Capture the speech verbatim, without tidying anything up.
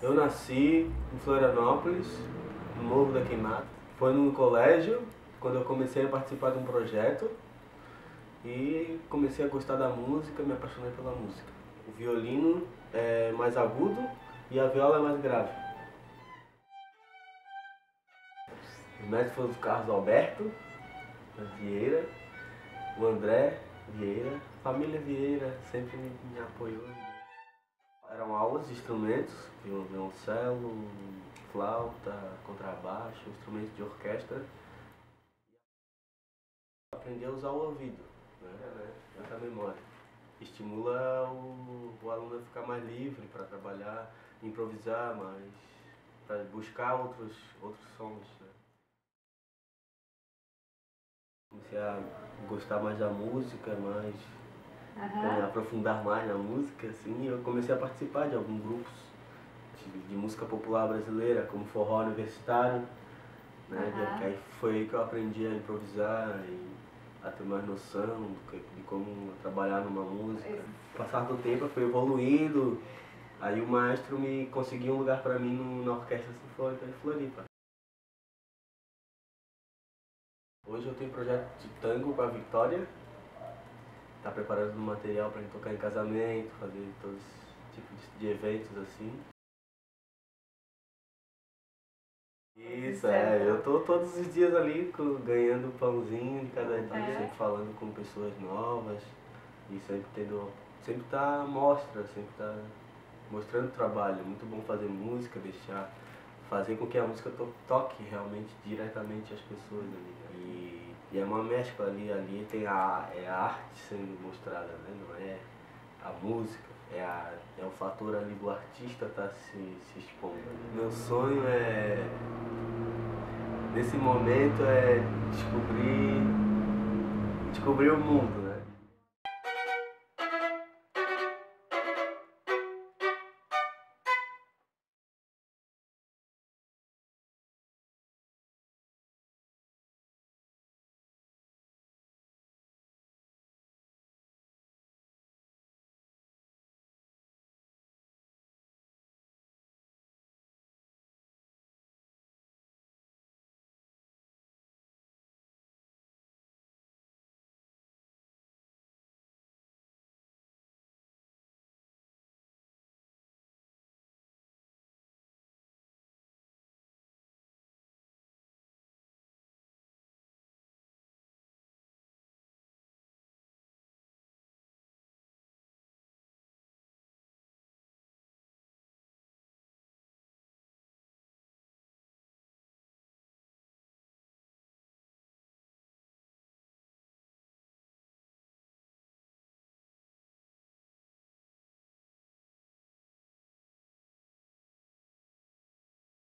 Eu nasci em Florianópolis, no Morro da Queimada. Foi no colégio, quando eu comecei a participar de um projeto e comecei a gostar da música, me apaixonei pela música. O violino é mais agudo e a viola é mais grave. O mestre foi o Carlos Alberto Vieira, o André Vieira, a família Vieira sempre me apoiou. Eram aulas de instrumentos, violoncelo, flauta, contrabaixo, instrumentos de orquestra. Aprender a usar o ouvido, né? Essa memória. Estimula o, o aluno a ficar mais livre para trabalhar, improvisar, mas para buscar outros, outros sons. Né? Comecei a gostar mais da música, mais uhum. me aprofundar mais na música, assim, e eu comecei a participar de alguns grupos de, de música popular brasileira, como forró universitário, né? Uhum. De, aí foi aí que eu aprendi a improvisar e a ter mais noção de, de como trabalhar numa música. Com o passar do tempo eu fui evoluindo, aí o maestro me conseguiu um lugar para mim no, na Orquestra Sinfônica de Floripa. Hoje eu tenho um projeto de tango para a Vitória, tá preparando um material para tocar em casamento, fazer todos os tipos de eventos assim. Isso, é, eu tô todos os dias ali ganhando pãozinho de cada dia, é. sempre falando com pessoas novas e sempre tendo, sempre tá à mostra, sempre tá mostrando trabalho. É muito bom fazer música, deixar, fazer com que a música to toque realmente diretamente as pessoas ali. E, e é uma mescla ali, ali tem a, é a arte sendo mostrada, né? Não é a música, é, a, é o fator ali do artista tá se, se expondo. Meu sonho é, nesse momento, é descobrir, descobrir o mundo.